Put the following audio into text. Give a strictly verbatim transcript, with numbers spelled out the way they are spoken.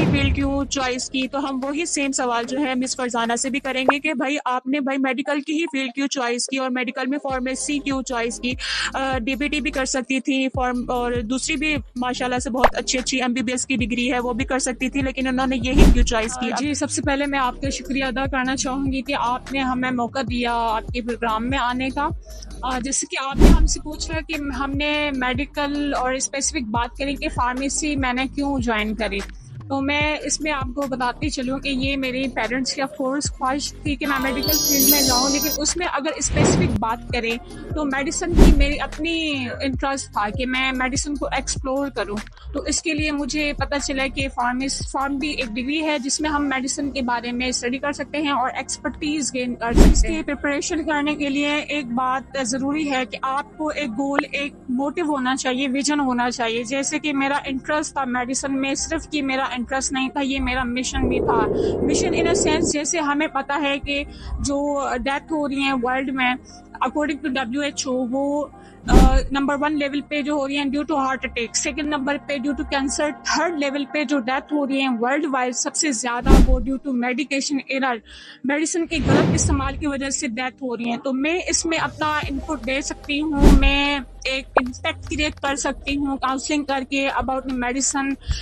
Field کیوں choice کی، تو ہم وہی سیم سوال جو ہے مس فرزانہ سے بھی کریں گے کہ بھائی آپ نے بھائی میڈیکل کی ہی فیلڈ کیوں چوائس کی، اور میڈیکل میں فارمیسی کیوں چوائس کی؟ ڈی بی ٹی بھی کر سکتی تھی فارم، اور دوسری بھی ماشاءاللہ سے بہت اچھی اچھی ایم بی بی ایس کی ڈگری ہے وہ بھی کر سکتی تھی، لیکن انہوں نے یہی کیوں چوائس کی؟ جی، سب سے پہلے میں آپ کا شکریہ ادا کرنا چاہوں گی کہ آپ نے ہمیں موقع دیا آپ کے پروگرام میں آنے کا۔ جیسے کہ آپ نے ہم سے پوچھا کہ ہم نے میڈیکل اور اسپیسیفک بات کریں کہ فارمیسی میں نے کیوں جوائن کری، تو میں اس میں آپ کو بتاتی چلوں کہ یہ میری پیرنٹس کی آف کورس خواہش تھی کہ میں میڈیکل فیلڈ میں جاؤں، لیکن اس میں اگر اسپیسیفک بات کریں تو میڈیسن کی میری اپنی انٹرسٹ تھا کہ میں میڈیسن کو ایکسپلور کروں، تو اس کے لیے مجھے پتہ چلا کہ فارمیس فارم بھی ایک ڈگری ہے جس میں ہم میڈیسن کے بارے میں اسٹڈی کر سکتے ہیں اور ایکسپرٹیز گین کر سکتے ہیں۔ اس کی پریپریشن کرنے کے لیے ایک بات ضروری ہے کہ آپ کو ایک گول، ایک موٹیو ہونا چاہیے، ویژن ہونا چاہیے۔ جیسے کہ میرا انٹرسٹ تھا میڈیسن میں، صرف کہ میرا انٹرسٹ نہیں تھا، یہ میرا مشن بھی تھا۔ مشن ان اے سینس، جیسے ہمیں پتہ ہے کہ جو ڈیتھ ہو رہی ہیں ورلڈ میں according to W H O, وہ نمبر ون لیول پہ جو ہو رہی ہیں due to heart attack, second number پہ due to cancer, third level پہ جو ڈیتھ ہو رہی ہیں ورلڈ وائڈ سب سے زیادہ وہ due to medication error, medicine کے غلط استعمال کی وجہ سے ڈیتھ ہو رہی ہیں۔ تو میں اس میں اپنا انپٹ دے سکتی ہوں، میں ایک امپیکٹ کریٹ کر سکتی ہوں کاؤنسلنگ کر کے اباؤٹ میڈیسن۔